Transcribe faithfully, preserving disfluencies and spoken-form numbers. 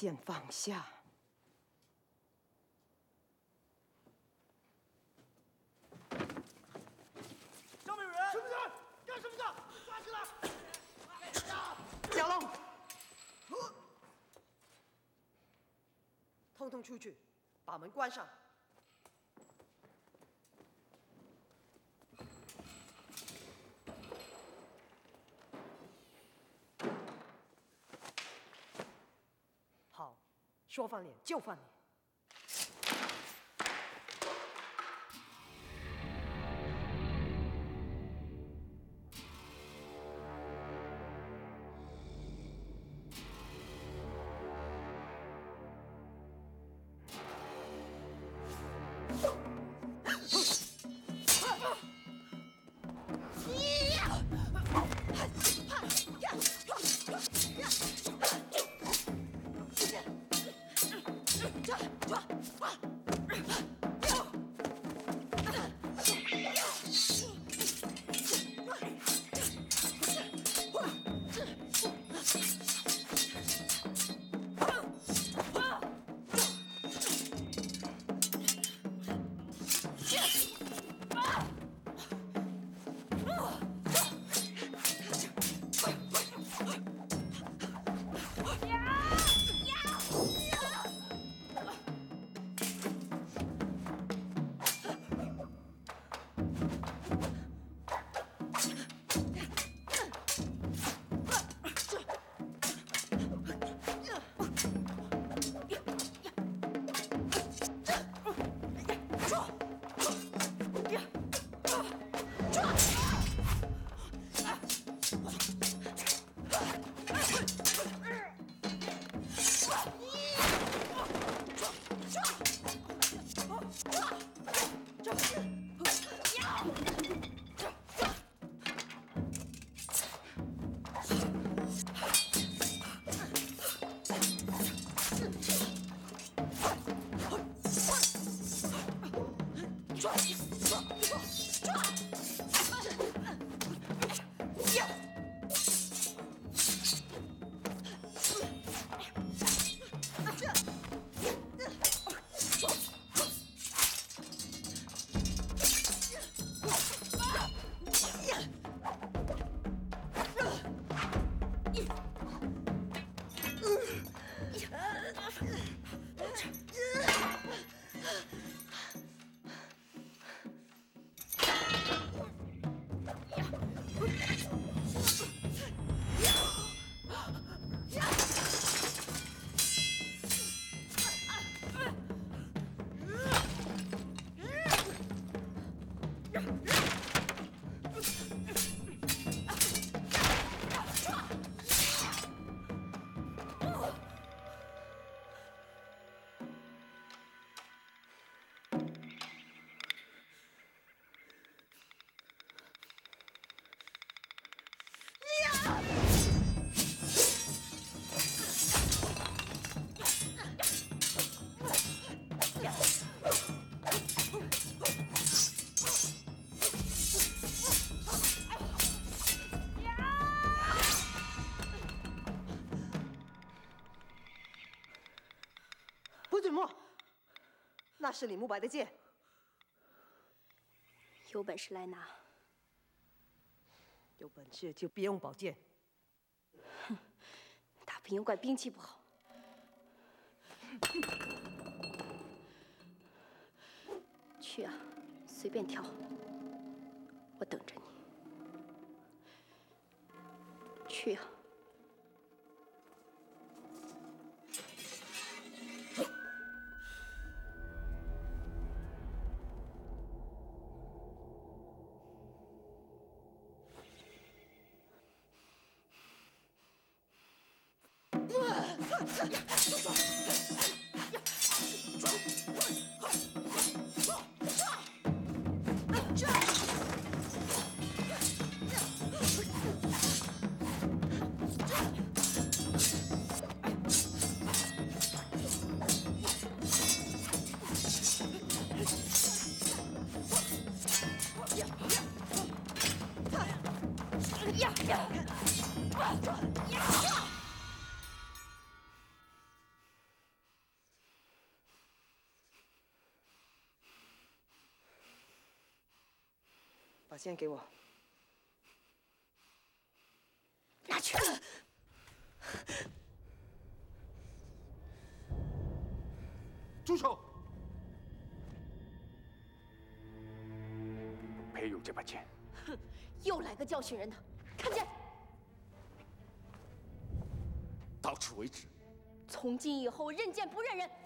先放下。 上面有人！什么人？干什么的？抓起来！ 小龙，通通出去，把门关上。好，说翻脸就翻脸。不准摸！那是李慕白的剑。 有本事来拿！ 有本事就别用宝剑。 哼，大兵有怪兵器不好。去啊，随便挑，我等着你。去啊！ 把剑给我。 拿去。 住手！配用这把剑。 哼，又来个教训人的，看剑。 到此为止。 从今以后，认剑不认人。